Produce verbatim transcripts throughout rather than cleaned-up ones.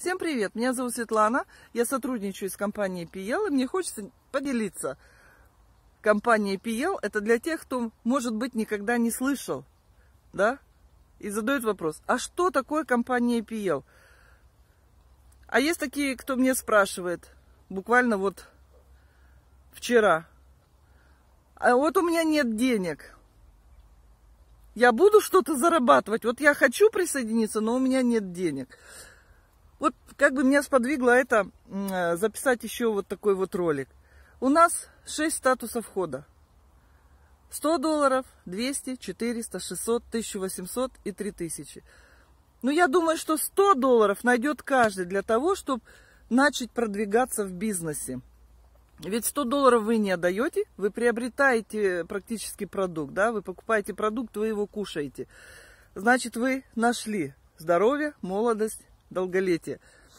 Всем привет, меня зовут Светлана, я сотрудничаю с компанией пи эл, и мне хочется поделиться. Компания пи эл это для тех, кто, может быть, никогда не слышал, да, и задает вопрос, а что такое компания пи эл? А есть такие, кто мне спрашивает, буквально вот вчера, а вот у меня нет денег, я буду что-то зарабатывать, вот я хочу присоединиться, но у меня нет денег. Вот как бы меня сподвигло это записать еще вот такой вот ролик. У нас шесть статусов входа. сто долларов, двести, четыреста, шестьсот, тысяча восемьсот и три тысячи. Но я думаю, что сто долларов найдет каждый для того, чтобы начать продвигаться в бизнесе. Ведь сто долларов вы не отдаете, вы приобретаете практически продукт, да, вы покупаете продукт, вы его кушаете. Значит, вы нашли здоровье, молодость, долголетие.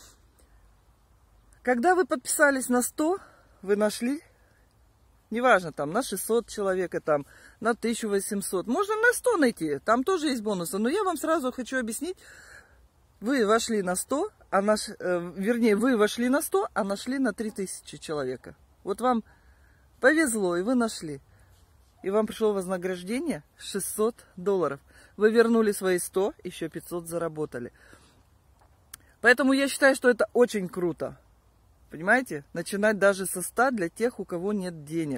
Когда вы подписались на сто, вы нашли, неважно, там на шестьсот человек, там на тысячу восемьсот, можно на сто найти, там тоже есть бонусы, но я вам сразу хочу объяснить, вы вошли на сто, а наш, э, вернее, вы вошли на сто, а нашли на три тысячи человека. Вот вам повезло, и вы нашли. И вам пришло вознаграждение шестьсот долларов. Вы вернули свои сто, еще пятьсот заработали. Поэтому я считаю, что это очень круто. Понимаете? Начинать даже со ста для тех, у кого нет денег.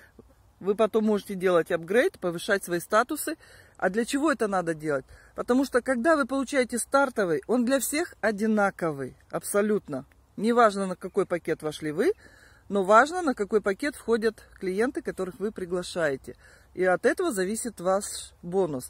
Вы потом можете делать апгрейд, повышать свои статусы. А для чего это надо делать? Потому что когда вы получаете стартовый, он для всех одинаковый. Абсолютно. Неважно, на какой пакет вошли вы, но важно, на какой пакет входят клиенты, которых вы приглашаете. И от этого зависит ваш бонус.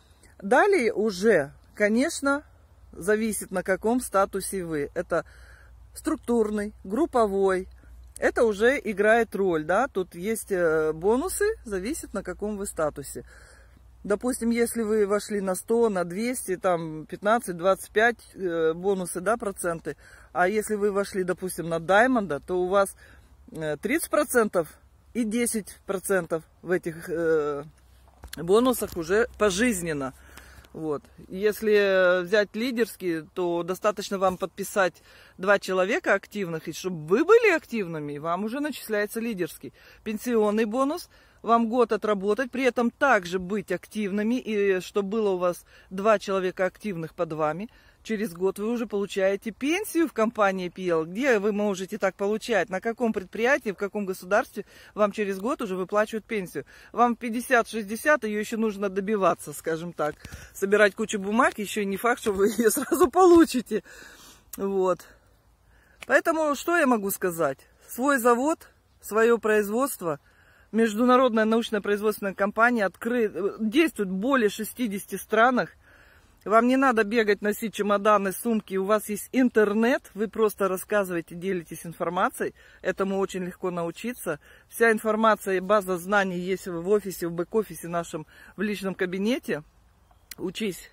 Далее уже, конечно, зависит, на каком статусе вы. Это структурный, групповой. Это уже играет роль, да. Тут есть бонусы, зависит, на каком вы статусе. Допустим, если вы вошли на сто, на двести, там пятнадцать, двадцать пять бонусы, да, проценты. А если вы вошли, допустим, на Diamond, то у вас тридцать процентов и десять процентов в этих э, бонусах уже пожизненно. Вот. Если взять лидерский, то достаточно вам подписать два человека активных, и чтобы вы были активными, вам уже начисляется лидерский. Пенсионный бонус, вам год отработать, при этом также быть активными, и чтобы было у вас два человека активных под вами. Через год вы уже получаете пенсию в компании пи эл. Где вы можете так получать? На каком предприятии, в каком государстве вам через год уже выплачивают пенсию? Вам пятьдесят-шестьдесят, ее еще нужно добиваться, скажем так. Собирать кучу бумаг, еще не факт, что вы ее сразу получите. Вот. Поэтому что я могу сказать? Свой завод, свое производство, международная научно-производственная компания открыт, действует в более шестидесяти странах. Вам не надо бегать, носить чемоданы, сумки, у вас есть интернет, вы просто рассказываете, делитесь информацией, этому очень легко научиться. Вся информация и база знаний есть в офисе, в бэк-офисе нашем, в личном кабинете. Учись,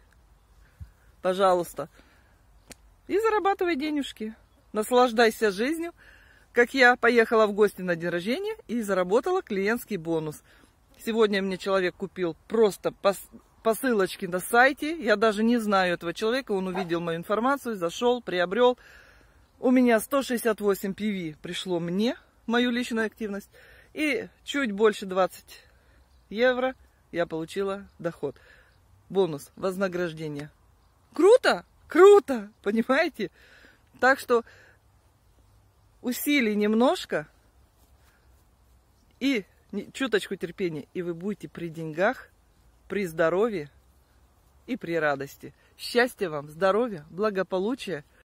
пожалуйста, и зарабатывай денежки, наслаждайся жизнью. Как я поехала в гости на день рождения и заработала клиентский бонус. Сегодня мне человек купил просто по по ссылочке на сайте. Я даже не знаю этого человека. Он увидел мою информацию, зашел, приобрел. У меня сто шестьдесят восемь пи ви пришло мне, мою личную активность. И чуть больше двадцати евро я получила доход. Бонус, вознаграждение. Круто? Круто! Понимаете? Так что усилий немножко и чуточку терпения, и вы будете при деньгах, при здоровье и при радости. Счастья вам, здоровья, благополучия.